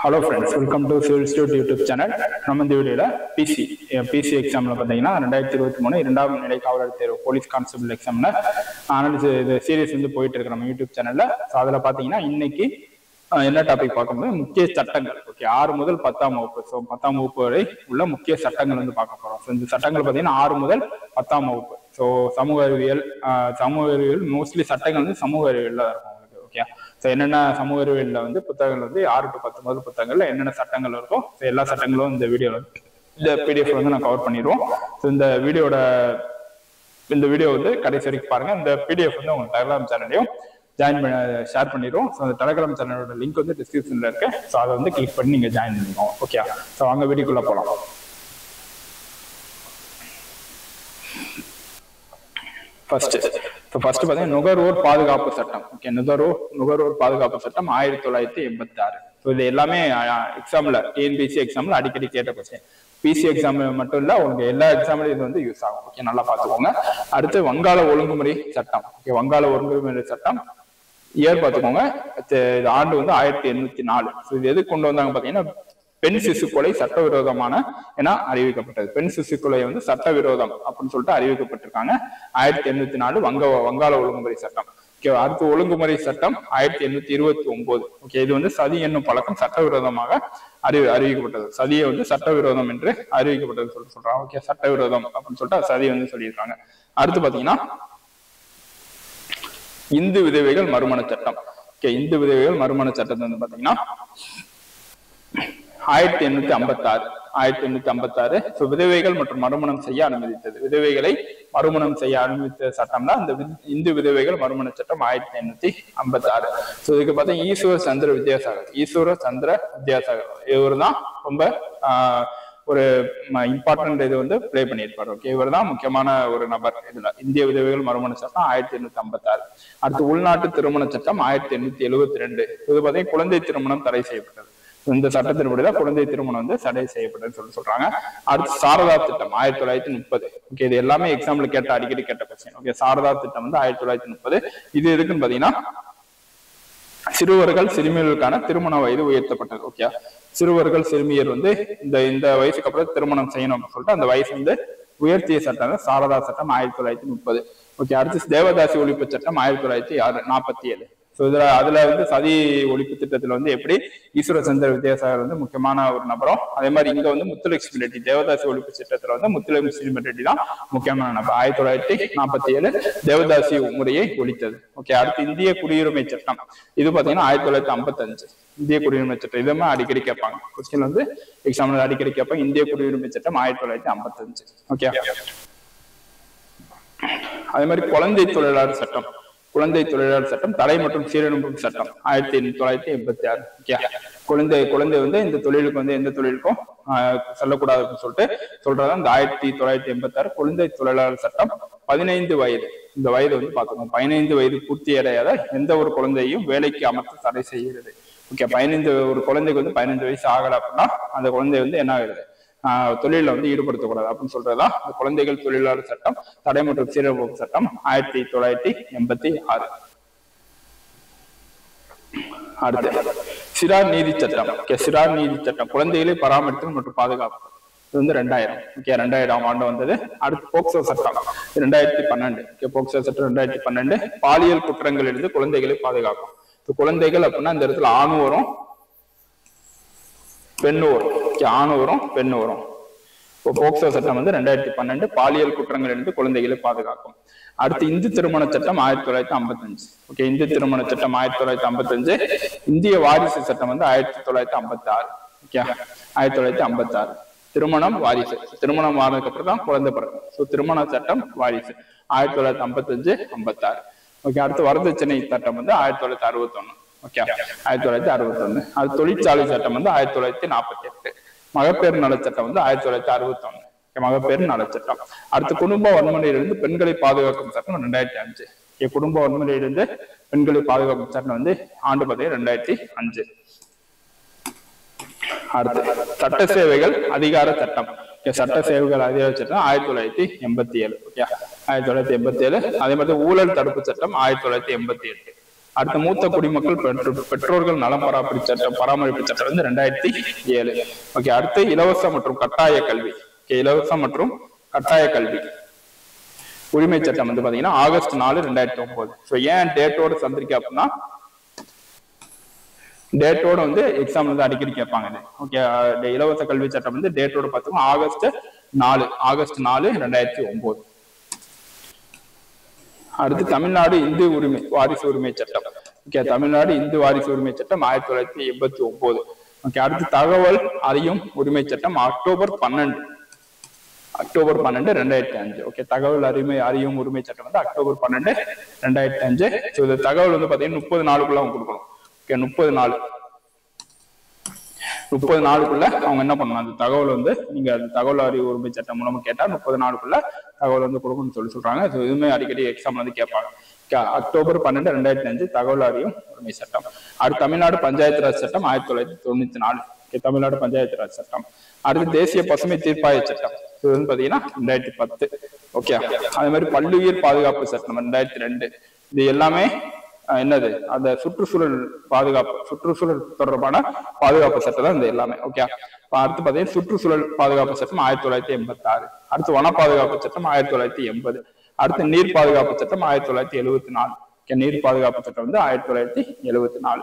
Hello friends, welcome to Civil Institute YouTube channel. நம்ம இந்த வீடியோல PC எக்ஸாம்ல பாத்தீங்கன்னா 2023 இரண்டாம் நிலை காவலர் தேர்வு போலீஸ் கான்ஸ்டபிள் எக்ஸாம்ல அனாலிசிஸ் இது சீரிஸ் வந்து போயிட்டு இருக்கு நம்ம யூடியூப் சேனல்ல. சோ அதுல பாத்தீங்கன்னா இன்னைக்கு என்ன டாபிக் பார்க்கும்போது முக்கிய சட்டங்கள். ஓகே, 6 முதல் 10ஆம் வகுப்பு. ஸோ 10ஆம் வகுப்பு வரை உள்ள முக்கிய சட்டங்கள் வந்து பார்க்க போறோம். ஸோ இந்த சட்டங்கள் பார்த்தீங்கன்னா 6 முதல் 10ஆம் வகுப்பு. ஸோ சமூக அறிவியல் மோஸ்ட்லி சட்டங்கள் வந்து சமூக அறிவியல்ல இருக்கும் உங்களுக்கு. ஓகே, ஸோ என்னென்ன சமூக அறிவியல்ல வந்து புத்தகங்கள் வந்து 6 to 10 முதல் புத்தகங்கள்ல என்னென்ன சட்டங்கள் இருக்கும், ஸோ எல்லா சட்டங்களும் இந்த வீடியோல இந்த பிடிஎஃப் வந்து நான் கவர் பண்ணிடுவோம். ஸோ இந்த வீடியோ வந்து கடைசி வரைக்கும் பாருங்க. இந்த பிடிஎஃப் வந்து உங்க டெலிகிராம் சேனல்லையும் ஷேர் பண்ணிடுவோம். ஸோ அந்த டெலிகிராம் சேனலோட லிங்க் வந்து டிஸ்கிரிப்ஷன்ல இருக்கு. ஸோ அதை வந்து கிளிக் பண்ணி நீங்க ஜாயின் பண்ணிக்கோங்க. ஓகே, ஸோ அங்க வீடியோக்குள்ள போகலாம். ஃபர்ஸ்ட் பார்த்தீங்கன்னா நுகர்வோர் பாதுகாப்பு சட்டம். ஓகே, நுகர்வோர் பாதுகாப்பு சட்டம் 1986. ஸோ இது எல்லாமே எக்ஸாம்ல டிஎன்பிசி எக்ஸாம்ல அடிக்கடி கேட்ட கொஸ்டின். பிசி எக்ஸாம் மட்டும் இல்ல, உங்களுக்கு எல்லா எக்ஸாம்லயும் இது வந்து யூஸ் ஆகும். ஓகே, நல்லா பார்த்துக்கோங்க. அடுத்து வங்காள ஒழுங்குமுறை சட்டம். ஓகே, வங்காள ஒழுங்குமுறை சட்டம் இயர் பார்த்துக்கோங்க. ஆண்டு வந்து 1804. ஸோ இது எதுக்கு கொண்டு வந்தாங்க பார்த்தீங்கன்னா, பெண் சிசு கொலை சட்டவிரோதமான என அறிவிக்கப்பட்டது. பெண் சிசு கொலை வந்து சட்டவிரோதம் அப்படின்னு சொல்லிட்டு அறிவிக்கப்பட்டிருக்காங்க. 1804 வங்காள ஒழுங்குமுறை சட்டம். ஓகே, அடுத்து ஒழுங்குமுறை சட்டம் 1829. ஓகே, இது வந்து சதி என்னும் பழக்கம் சட்டவிரோதமாக அறிவிக்கப்பட்டது. சதியை வந்து சட்டவிரோதம் என்று அறிவிக்கப்பட்டது சொல்றாங்க. ஓகே, சட்டவிரோதம் அப்படின்னு சொல்லிட்டு சதியை வந்து சொல்லியிருக்காங்க. அடுத்து பாத்தீங்கன்னா இந்து விதவைகள் மறுமண சட்டம். ஓகே, இந்து விதவைகள் மறுமண சட்டத்தை வந்து பாத்தீங்கன்னா 1856. விதவைகள் மற்றும் மறுமணம் செய்ய அனுமதித்தது. விதவைகளை மறுமணம் செய்ய அனுமதித்த சட்டம் தான் இந்த இந்து விதவைகள் மறுமண சட்டம் 1856. ஸோ இதுக்கு பார்த்தா ஈஸ்வர சந்திர வித்யாசாகர் இவர் தான் ரொம்ப ஒரு இம்பார்ட்டன்ட் இது வந்து பிளே பண்ணியிருப்பாரு. ஓகே, இவர் தான் முக்கியமான ஒரு நபர் இதுல. இந்திய விதவைகள் மறுமண சட்டம் 1856. அடுத்து உள்நாட்டு திருமண சட்டம் 1872. இது பார்த்தீங்கன்னா குழந்தை திருமணம் தடை செய்யப்பட்டது. இந்த சட்டத்தின்படிதான் குழந்தை திருமணம் வந்து தடை செய்யப்பட்டதுன்னு சொல்றாங்க. அடுத்து சாரதா திட்டம் 1930. ஓகே, இது எல்லாமே எக்ஸாம்பிள் அடிக்கடி கேட்ட கொஸ்டின். ஓகே, சாரதா திட்டம் வந்து 1930. இது எதுக்குன்னு பாத்தீங்கன்னா சிறுவர்கள் சிறுமியர்களுக்கான திருமண வயது உயர்த்தப்பட்டது. ஓகே, சிறுவர்கள் சிறுமியர் வந்து இந்த வயசுக்கு அப்புறம் திருமணம் செய்யணும் அப்படின்னு சொல்லிட்டு அந்த வயசு வந்து உயர்த்திய சட்டம் சாரதா சட்டம் 1930. ஓகே, அடுத்து தேவதாசி ஒழிப்பு சட்டம் 1947. ஸோ அதுல வந்து சதி ஒழிப்பு திட்டத்துல வந்து எப்படி ஈஸ்வர சந்திர வித்யாசாகர் வந்து முக்கியமான ஒரு நபரும், அதே மாதிரி இங்க வந்து முத்துலட்சுமி ரெட்டி தேவதாசி ஒழிப்பு திட்டத்துல வந்து முத்துலட்சுமி ரெட்டி தான் முக்கியமான நபர். 1947 தேவதாசி முறையை ஒழித்தது. ஓகே, அடுத்து இந்திய குடியுரிமை சட்டம். இது பாத்தீங்கன்னா 1955 இந்திய குடியுரிமை சட்டம். இதுவுமே அடிக்கடி கேட்பாங்க கொஸ்டின் வந்து எக்ஸாம்ல அடிக்கடி கேட்பாங்க. இந்திய குடியுரிமை சட்டம் 1955. ஓகே, அதே மாதிரி குழந்தை தொழிலாளர் சட்டம் தடை மற்றும் சீரமைப்பு சட்டம் 1986. ஓகே, குழந்தை வந்து இந்த தொழிலுக்கு வந்து எந்த தொழிலுக்கும் சொல்லக்கூடாது அப்படின்னு சொல்லிட்டு சொல்றதா இந்த 1986 குழந்தை தொழிலாளர் சட்டம். 15 வயது, இந்த வயது வந்து பாத்துக்கோங்க, 15 வயது பூர்த்தி அடையாத எந்த ஒரு குழந்தையும் வேலைக்கு அமர்த்த தடை செய்கிறது. ஓகே, ஒரு குழந்தைக்கு வந்து 15 வயசு ஆகல அப்படின்னா அந்த குழந்தை வந்து என்ன ஆகுது, தொழில வந்து ஈடுபடுத்தக்கூடாது அப்படின்னு சொல்றதா இந்த குழந்தைகள் தொழிலாளர் சட்டம் தடை மற்றும் சீரமைப்பு சட்டம் 1986. அடுத்து சிறார் நீதி சட்டம். சிறார் நீதி சட்டம் குழந்தைகளை பராமரித்தல் மற்றும் பாதுகாப்பு. இது வந்து 2000. ஓகே, 2000ஆம் ஆண்டு வந்தது. அடுத்து போக்சோ சட்டம் 2012. போக்சோ சட்டம் 2012 பாலியல் குற்றங்களிலிருந்து குழந்தைகளை பாதுகாக்கும். குழந்தைகள் அப்படின்னா இந்த இடத்துல ஆணும் வரும் பெண்ணு வரும். ஆணு வரும் பெண்ணு வரும். இப்போ போக்சோ சட்டம் வந்து 2012 பாலியல் குற்றங்களிலிருந்து குழந்தைகளை பாதுகாக்கும். அடுத்து இந்து திருமண சட்டம் 1955. ஓகே, இந்து திருமண சட்டம் 1955. இந்திய வாரிசு சட்டம் வந்து 1956. ஓகே, 1956 திருமணம் வாரிசு. திருமணம் ஆனதுக்கு அப்புறம் தான் குழந்தை பிறக்கும். ஸோ திருமண சட்டம் வாரிசு 1955, 56. ஓகே, அடுத்து வரதட்சணை சட்டம் வந்து 1961. ஓகே, 1961. அது தொழிற்சாலை சட்டம் வந்து 1948. மகப்பேறு நலச்சட்டம் வந்து 1961. மகப்பேறு நலச்சட்டம். அடுத்து குடும்ப வன்முறையிலிருந்து பெண்களை பாதுகாக்கும் சட்டம் 2005. குடும்ப வன்முறையிலிருந்து பெண்களை பாதுகாக்கும் சட்டம் வந்து ஆண்டு பார்த்தீங்கன்னா 2005. அடுத்து சட்ட சேவைகள் அதிகார சட்டம். சட்ட சேவைகள் அதிகார சட்டம் 1987. ஓகே, 1987. அதே மாதிரி ஊழல் தடுப்பு சட்டம் 1988. அடுத்த மூத்த குடிமக்கள் பெற்றோர்கள் நலம் பராமரிப்பு சட்டம் வந்து 2007. ஓகே, அடுத்து இலவச மற்றும் கட்டாய கல்வி. இலவச மற்றும் கட்டாய கல்வி உரிமை சட்டம் வந்து பாத்தீங்கன்னா ஆகஸ்ட் 4, 2009. ஸோ ஏன் டேட்டோட சந்திரிக்கை அப்படின்னா டேட்டோட வந்து எக்ஸாம் வந்து அடிக்கடி கேட்பாங்க இது. ஓகே, இலவச கல்வி சட்டம் வந்து டேட்டோட பார்த்தோம்னா ஆகஸ்ட் 4, 2009. அடுத்து தமிழ்நாடு இந்து வாரிசு உரிமை சட்டம். ஓகே, தமிழ்நாடு இந்து வாரிசு உரிமை சட்டம் 1989. ஓகே, அடுத்து தகவல் அறியும் உரிமை சட்டம் அக்டோபர் 12, 2005. ஓகே, தகவல் அறியும் உரிமை சட்டம் வந்து அக்டோபர் 12, 2005. ஸோ இந்த தகவல் வந்து பாத்தீங்கன்னா 30 நாளுக்குள்ள அவங்க கொடுக்கணும். ஓகே, 30 நாளுக்குள்ள அவங்க என்ன பண்ணணும், அந்த தகவல் வந்து நீங்க அந்த தகவல் அறிவு உரிமை சட்டம் மூலமா கேட்டா 30 நாளுக்குள்ள தகவல் வந்து கொடுக்கணும்னு சொல்றாங்க. ஸோ இதுவுமே அடிக்கடி எக்ஸாம் வந்து கேட்பாங்க. அக்டோபர் 12, 2005 தகவல் அறியும் உரிமை சட்டம். அடுத்து தமிழ்நாடு பஞ்சாயத்து ராஜ் சட்டம் 1994. தமிழ்நாடு பஞ்சாயத்து ராஜ் சட்டம். அடுத்து தேசிய பசுமை தீர்ப்பாய சட்டம், இது வந்து பாத்தீங்கன்னா 2010. ஓகே, அதே மாதிரி பல்லுயிர் பாதுகாப்பு சட்டம் 2002. இது எல்லாமே என்னது, அந்த சுற்றுச்சூழல் பாதுகாப்பு, சுற்றுச்சூழல் தொடர்பான பாதுகாப்பு சட்டம் தான் இந்த எல்லாமே. ஓகே, அடுத்து பாத்தீங்கன்னா சுற்றுச்சூழல் பாதுகாப்பு சட்டம் 1986. அடுத்து வன பாதுகாப்பு சட்டம் 1980. அடுத்து நீர் பாதுகாப்பு சட்டம் 1974. நீர் பாதுகாப்பு சட்டம் வந்து 1974.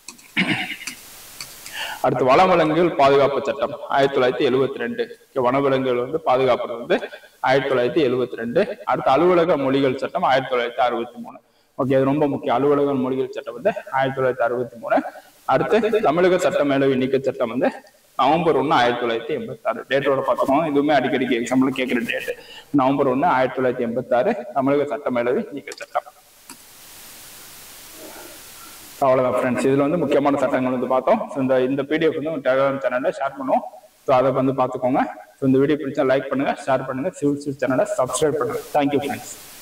அடுத்து வனவிலங்குகள் பாதுகாப்பு சட்டம் 1972. வனவிலங்குகள் வந்து பாதுகாப்பு வந்து 1972. அடுத்து அலுவலக மொழிகள் சட்டம் 1963. ஓகே, அது ரொம்ப முக்கியம். அலுவலக மொழிகள் சட்டம் வந்து 1963. அடுத்து தமிழக சட்ட மேலவை நீக்க சட்டம் வந்து நவம்பர் 1, 1986. டேட்டோட பார்த்தோம், இதுவுமே அடிக்கடிக்கு எக்ஸாம்பிள் கேட்கிற டேட். நவம்பர் 1, 1986 தமிழக சட்ட மேலவை நீக்க சட்டம். அவ்வளவுதான் ஃப்ரெண்ட்ஸ், இதுல வந்து முக்கியமான சட்டங்கள் வந்து பார்த்தோம். இந்த பிடிஎஃப் வந்து டெலிகிராம் சேனல்ல ஷேர் பண்ணுவோம். ஸோ அதை வந்து பார்த்துக்கோங்க. ஸோ இந்த வீடியோ பிடிச்சா லைக் பண்ணுங்க, ஷேர் பண்ணுங்க, சிவில் சேனலை சப்ஸ்கிரைப் பண்ணுங்க. Thank you friends.